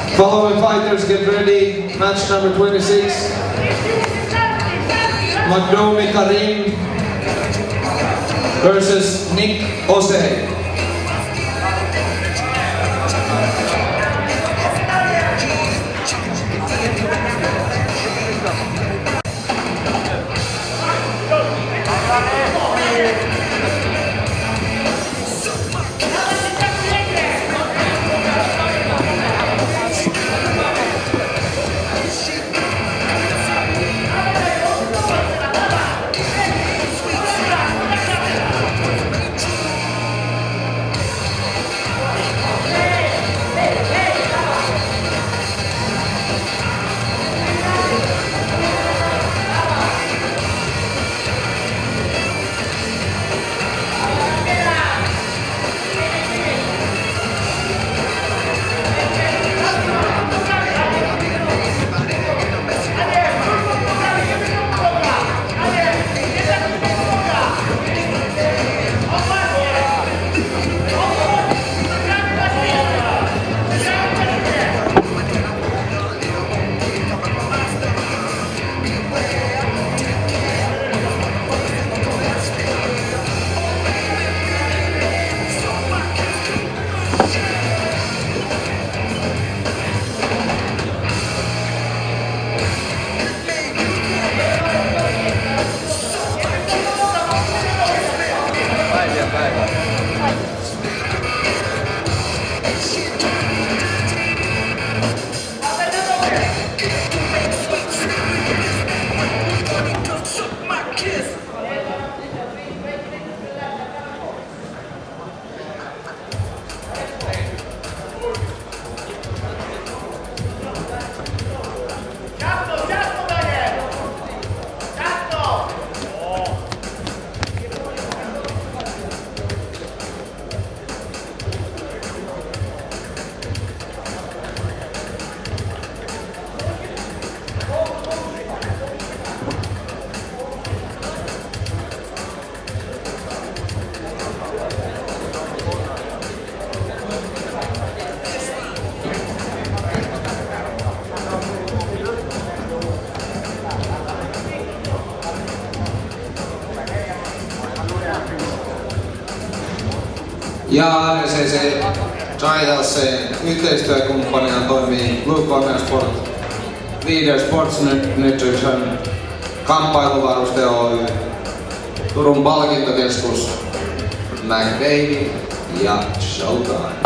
Following fighters, get ready. Match number 26. Magdoumi Karim versus Nick Osei. Ja NCC Chaitalsen yhteistyökumppanina toimii Blue Corner Sport Leader Sports Nutrition, Kamppailuvaruste Oy, Turun palkintokeskus, McBaby ja Showtime.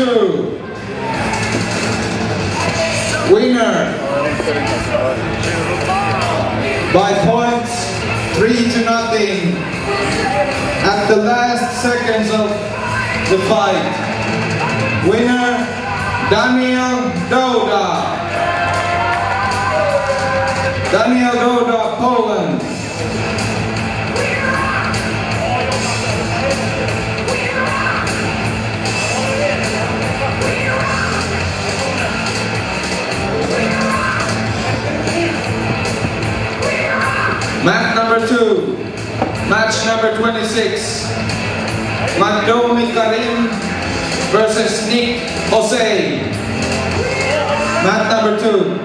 2. Winner by points 3-0 at the last seconds of the fight. Winner Daniel Doda. Daniel Doda, Poland. Match number 2, match number 26, Magdomi Karim versus Nick Jose. Match number 2.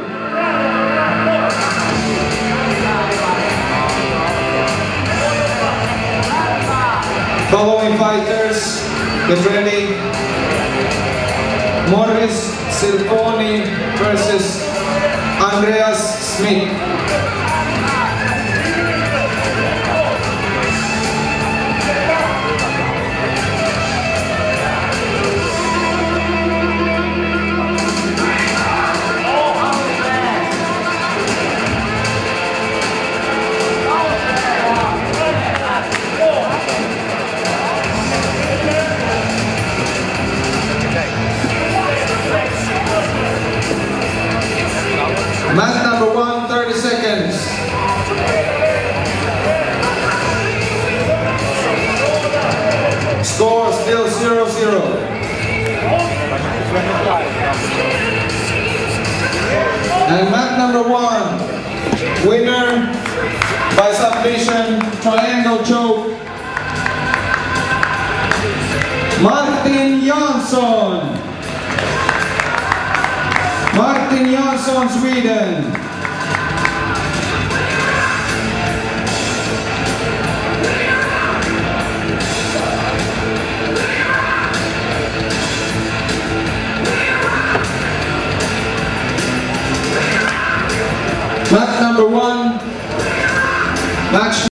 Following fighters, get ready. Morris Silfoni versus Andreas Smith. Match number 1, 30 seconds. Score still 0-0. And match number 1, winner by submission, triangle choke, Martin Jansson. Martin Jansson, Sweden. Match number 1. Match